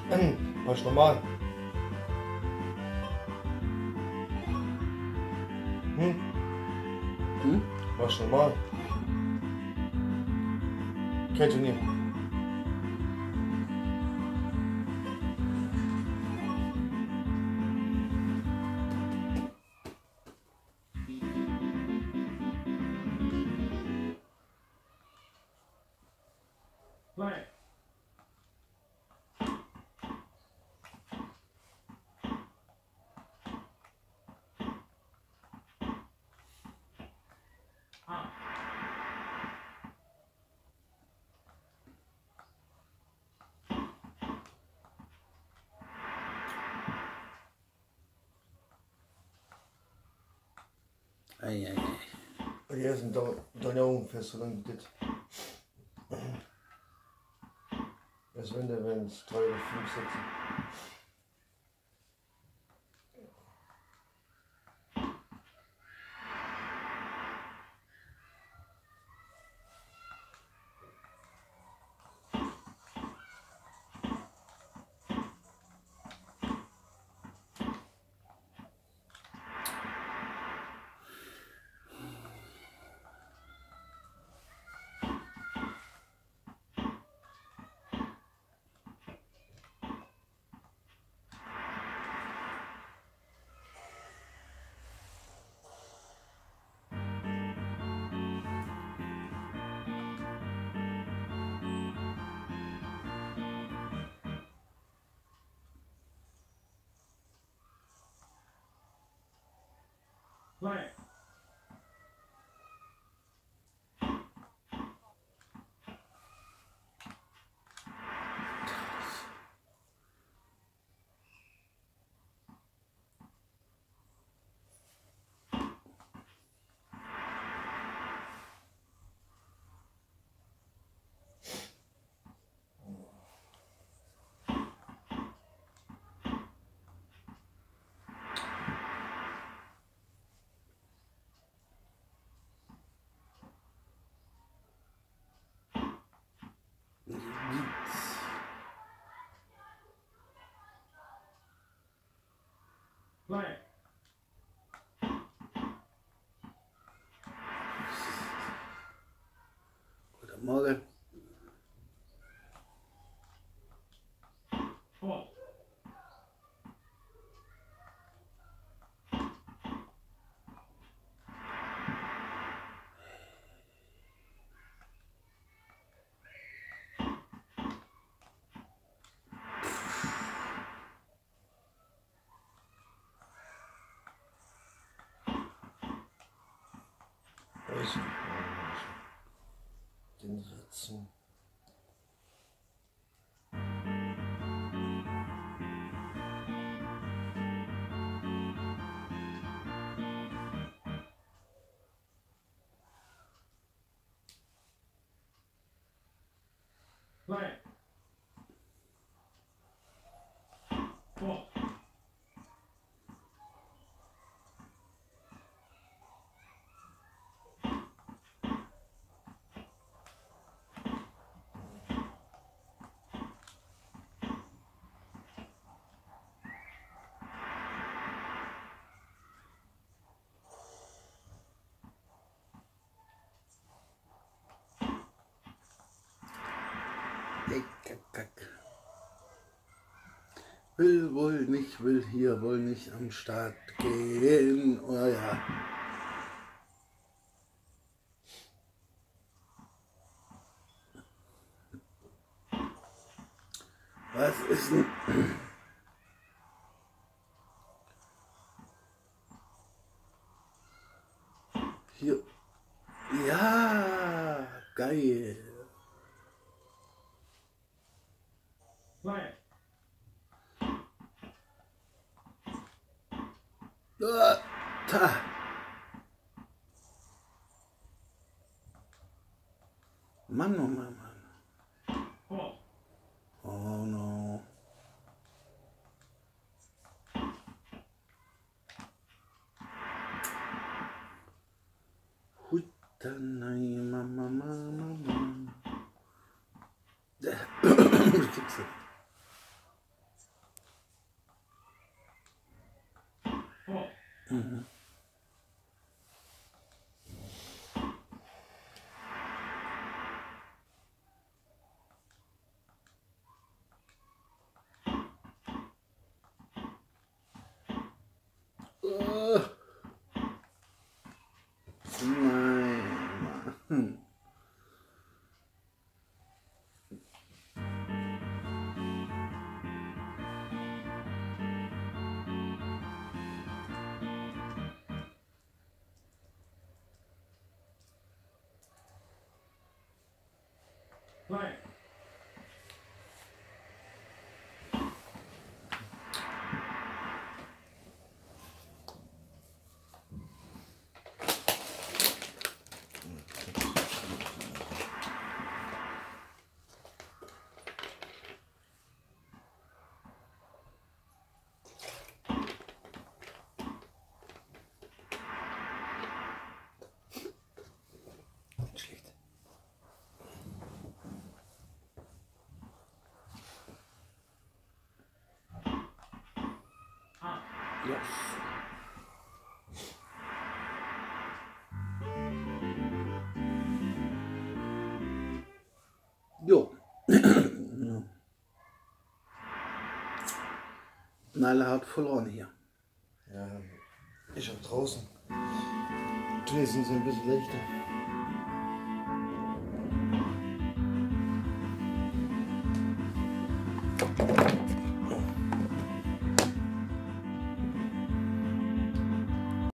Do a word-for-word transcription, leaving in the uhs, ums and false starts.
Wasch normal. Hm? Hm? Wasch normal. Kennst du nicht? Nein. Ei, ei, ei. Hier sind da, da ja ungefähr so lang wie das. Als wenn der, wenn es drei oder fünf sitzen. Nein. Nein. Guten Morgen. Oh. Also, den Ritzen. Nein. Oh. Will wohl nicht, will hier wohl nicht am Start gehen. Oh ja. Was ist denn? Hier. Ja, geil. Nein. Ah, ta. Mann, oh Mann, Mann. Oh. Oh no. Hutanai, Mama, Mama, Mama. Fixe. Hm. Play. Schlecht. Up. Yes. Jo. Nalle hat verloren hier. Ja, ich auch draußen. Dresden sind ein bisschen leichter.